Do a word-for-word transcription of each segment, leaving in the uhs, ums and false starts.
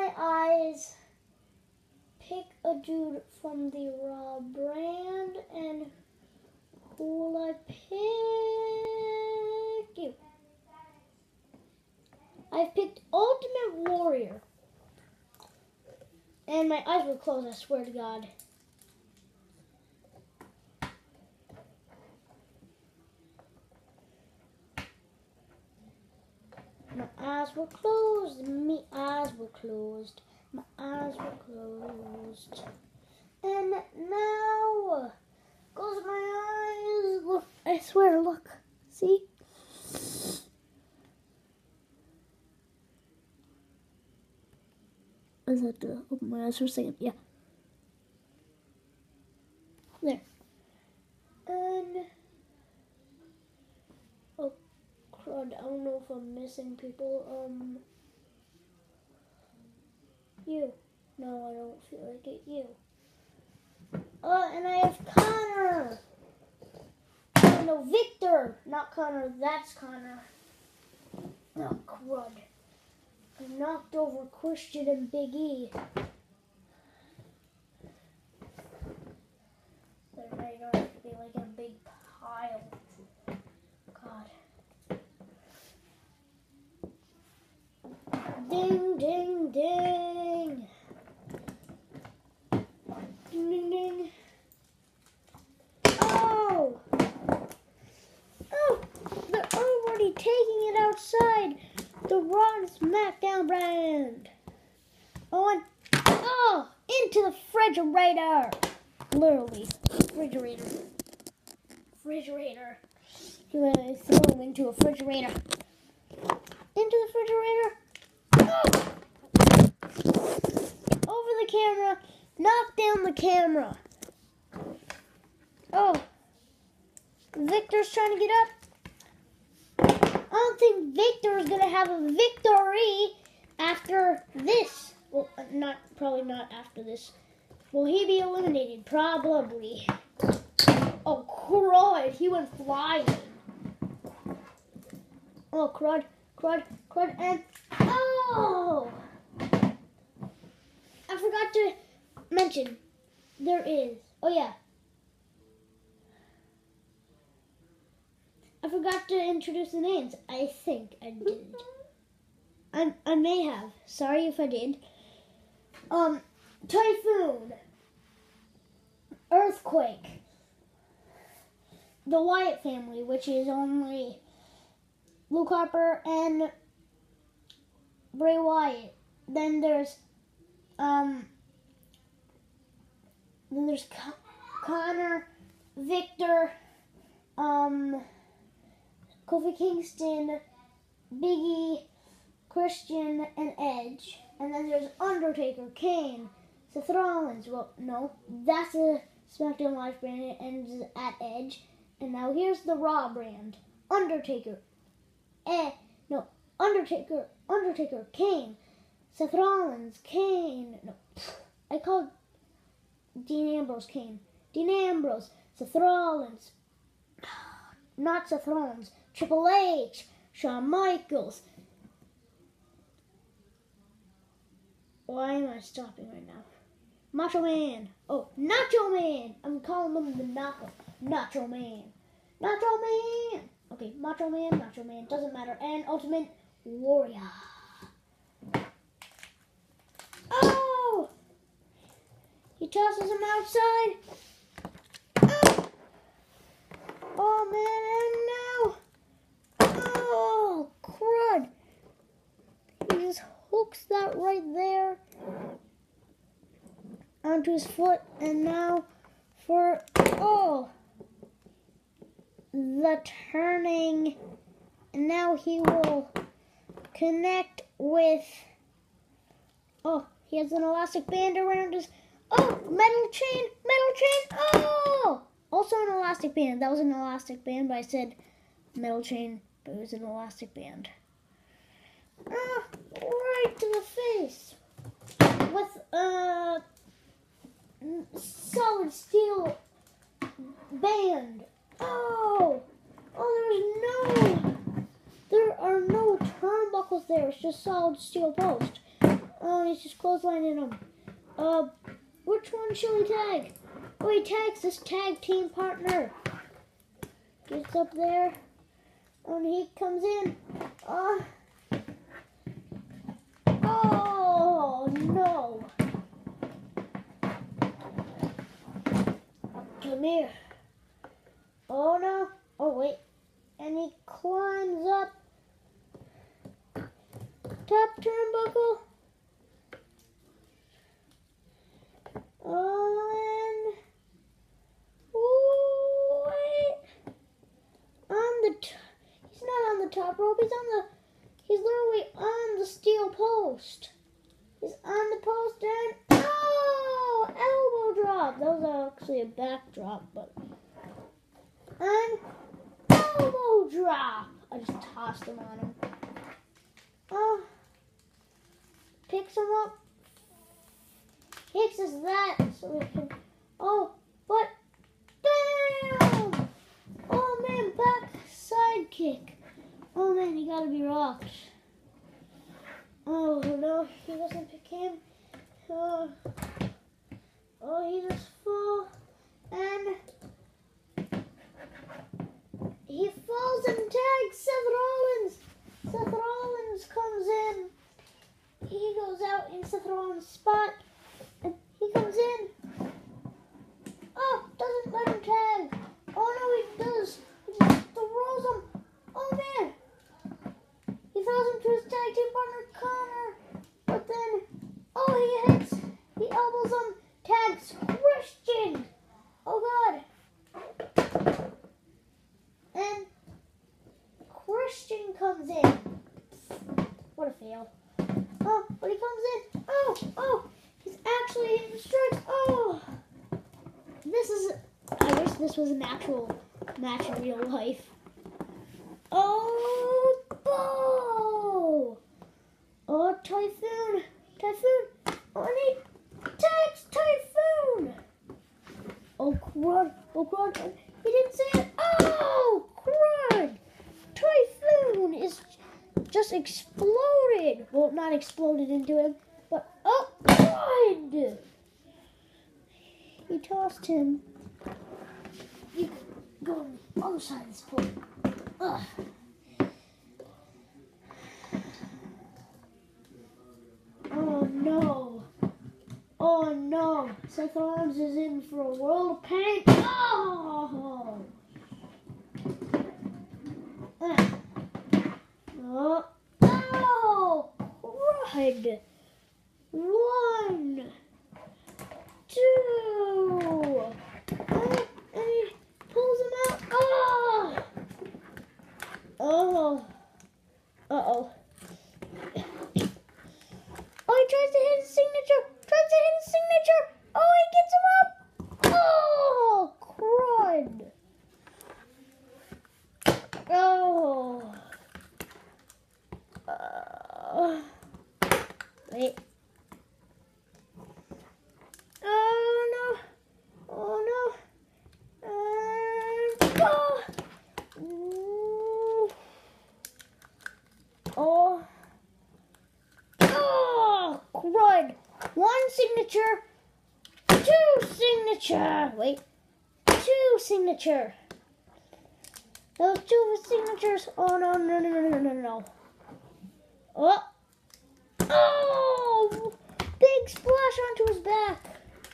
my eyes, pick a dude from the Raw brand, and who will I pick? You. I've picked Ultimate Warrior. And my eyes were closed, I swear to God. My eyes were closed, my eyes were closed, my eyes were closed. And now, close my eyes, look, I swear, look, see? I just have to open my eyes for a second, yeah. There. And, oh crud, I don't know if I'm missing people, um, you. No, I don't feel like it, you. Oh, and I have Connor. Oh, no, Victor, not Connor, that's Connor. Oh, crud. I knocked over Christian and Big E. They're right on to be like a big pile. God. Ding, ding, ding. Ding, ding, ding. Oh! Oh! They're already taking it outside. The Raw and SmackDown brand. Oh, and oh, into the refrigerator. Literally, refrigerator. Refrigerator. He literally threw him into a refrigerator. Into the refrigerator. Oh! Over the camera. Knock down the camera. Oh. Victor's trying to get up. I don't think Victor is going to have a victory after this. Well, not probably not after this. Will he be eliminated? Probably. Oh, crud. He went flying. Oh, crud, crud, crud, and oh! I forgot to mention, there is, oh yeah. I forgot to introduce the names. I think I did. I, I may have. Sorry if I did. Um, Typhoon. Earthquake. The Wyatt family, which is only Luke Harper and Bray Wyatt. Then there's, um, then there's Con- Connor, Victor, um... Kofi Kingston, Big E, Christian, and Edge. And then there's Undertaker, Kane, Seth Rollins. Well, no, that's a SmackDown Live brand. It ends at Edge. And now here's the Raw brand. Undertaker. Eh, no, Undertaker, Undertaker, Kane, Seth Rollins, Kane. No, I called Dean Ambrose Kane. Dean Ambrose, Seth Rollins. Not Seth Rollins. Triple H, Shawn Michaels. Why am I stopping right now? Macho Man. Oh, Nacho Man. I'm calling him the Nacho. Nacho Man. Nacho Man. Okay, Macho Man, Nacho Man. Doesn't matter. And Ultimate Warrior. Oh! He tosses him outside. Oh, oh man, and now. Oh, crud. He just hooks that right there onto his foot. And now for, oh, the turning. And now he will connect with, oh, he has an elastic band around his, oh, metal chain, metal chain, oh! Also an elastic band. That was an elastic band, but I said metal chain. But it was an elastic band. Ah, right to the face. With a solid steel band. Oh! Oh, there's no... There are no turnbuckles there. It's just solid steel post. Oh, he's just clotheslining him. Uh, which one shall he tag? Oh, he tags his tag team partner. Gets up there. And he comes in. Uh, oh, no. Come here. Oh, no. Oh, wait. And he climbs up. Top turnbuckle. Oh, and ooh, wait. On the t- he's not on the top rope. He's on the. He's literally on the steel post. He's on the post and oh, elbow drop. That was actually a back drop, but and elbow drop. I just tossed him on him. Oh, picks him up. Takes us that so we can. Oh, but bam! Oh man, back side kick. Oh man, he gotta be rocked. Oh no, he doesn't pick him. Oh, oh he just fall and he falls and tags Seth Rollins. Seth Rollins comes in. He goes out in Seth Rollins' spot. And he comes in. Oh, doesn't let him tag. Oh no, he does. He just throws him. Oh man. He throws him to his tag team partner, Connor. But then, oh, he hits. He elbows him. Tags Christian. Oh God. And Christian comes in. What a fail. Oh, but he comes in. Oh, oh. He's actually hitting strikes. Oh, this is. I wish this was an actual match in real life. Oh, Bo! Oh, Typhoon, Typhoon. Oh, and he tags Typhoon. Oh, crud! Oh, crud! He didn't say it. Oh, crud! Typhoon is just exploded. Well, not exploded into him. But, oh, God! He tossed him. You go on the other side of this pole. Ugh. Oh, no. Oh, no. Seth Rollins is in for a world of pain. Oh! Uh. Oh, oh! Crud! One, two, oh, and he pulls him out. Oh, oh, uh oh. Oh, he tries to hit his signature. Tries to hit his signature. Oh, he gets him up. Oh, crud. Oh. Uh, wait. Oh no! Oh no! And oh! Oh! Oh! Crud! One signature, two signature. Wait, two signature. Those two signatures. Oh no! No! No! No! No! No! No! Oh! Oh! Big splash onto his back.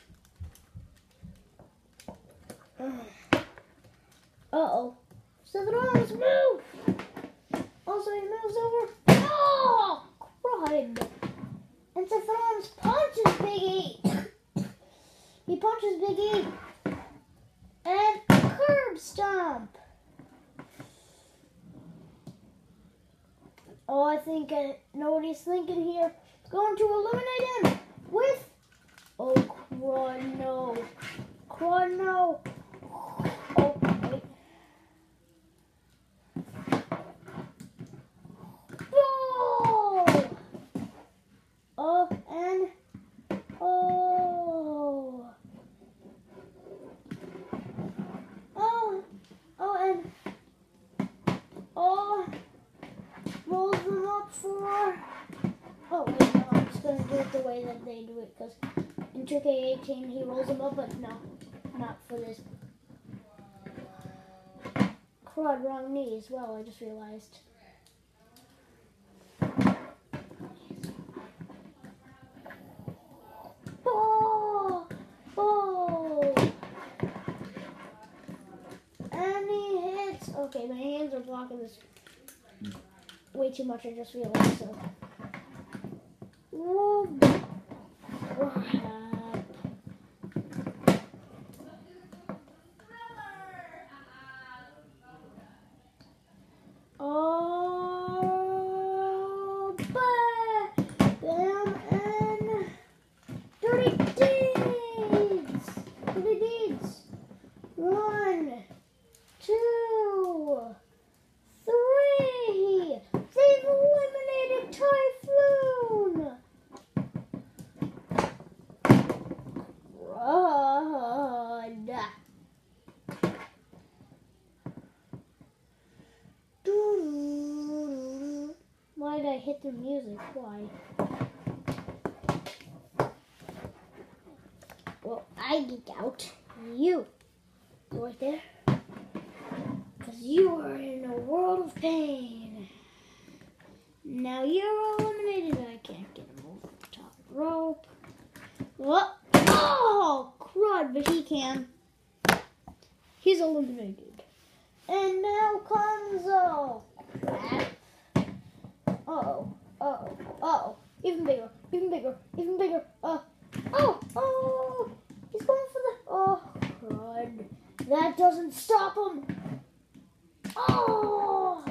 Uh-oh. Seth Rollins move. Also, he moves over. Oh, crud. And Seth Rollins punches Big E. He punches Big E. And curb stomp. Oh, I think I know what he's thinking here. He's going to eliminate him with... Oh, crud, no. Crud, no. Oh, wait. Oh! Oh, and... Oh! Oh! Oh, and... Oh! Rolls them up for... Oh, wait, no, I'm just gonna do it the way that they do it, because in two K eighteen he rolls them up, but no, not for this. Crud, wrong knee as well, I just realized. Oh! Oh! And he hits. Okay, my hands are blocking this way too much, I just realized, so. Whoa. Oh, bam, and dirty deeds, dirty deeds. One, two, three. They've eliminated Typhoon. Crud. Why did I hit the music? Why? Well, I geek out. You. You right there? Because you are in a world of pain. Now you're eliminated. I can't get him over the top rope. What? Oh, crud, but he can. He's eliminated. And now comes, oh, crap. Uh-oh, uh-oh, uh-oh. Even bigger, even bigger, even bigger. Uh, oh, oh, he's going for the, oh, crud. That doesn't stop him. Oh.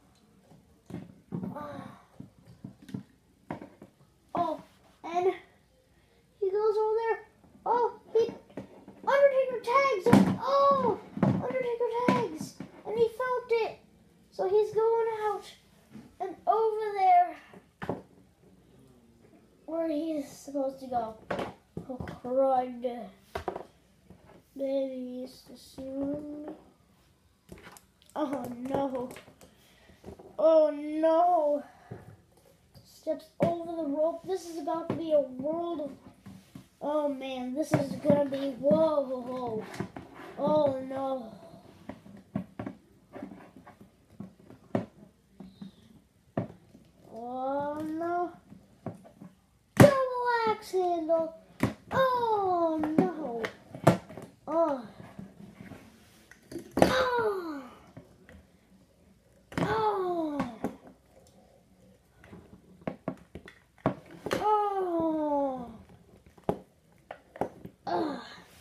Oh, and he goes over there. Oh, he, Undertaker tags him. Oh, Undertaker tags. And he felt it. So he's going out. And over there, where he's supposed to go. Oh, crud. Baby's soon. Oh, no. Oh, no. Steps over the rope. This is about to be a world of... Oh, man. This is going to be... Whoa, whoa, whoa. Oh, no. Oh, no. Double axe handle. Oh, no. Oh. Oh. Oh. Oh. Oh.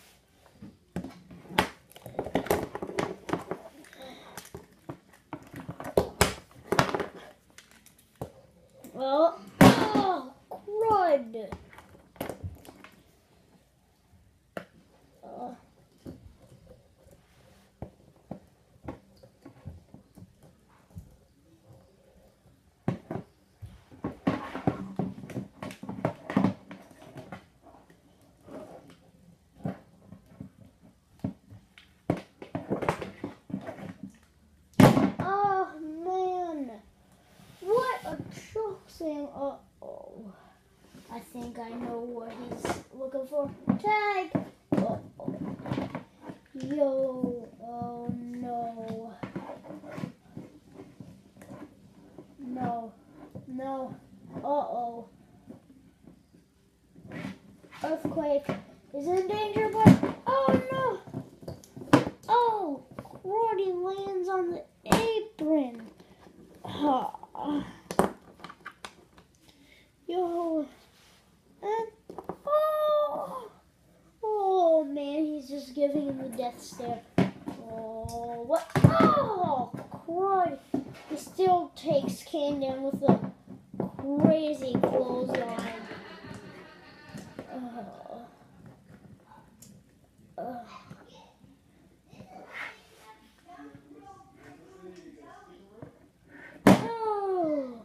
Well, oh, crud. Uh. Oh, man. What a choke slam. Uh-oh. I think I know what he's looking for. Tag. Uh-oh. Yo. Oh, no. No. No. Uh-oh. Earthquake is in danger, but... Oh, no. Oh, Cruddy lands on the apron. Huh. Yo. And, oh. Oh, man, he's just giving him the death stare. Oh, what? Oh, crud. He still takes Kane down with a crazy clothesline. Uh, uh. Oh.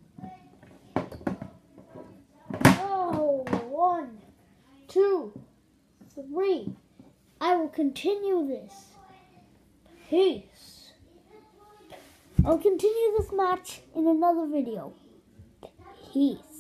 Oh, one, two, three. I will continue this. Peace. I'll continue this match in another video. Peace.